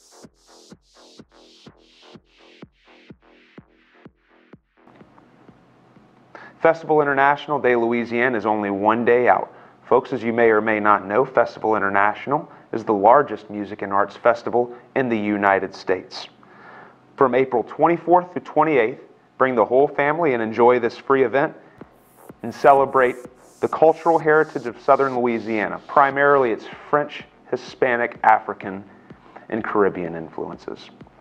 Festival International de Louisiane is only one day out. Folks, as you may or may not know, Festival International is the largest music and arts festival in the United States. From April 24th through 28th, bring the whole family and enjoy this free event and celebrate the cultural heritage of Southern Louisiana, primarily its French, Hispanic, African, and Caribbean influences.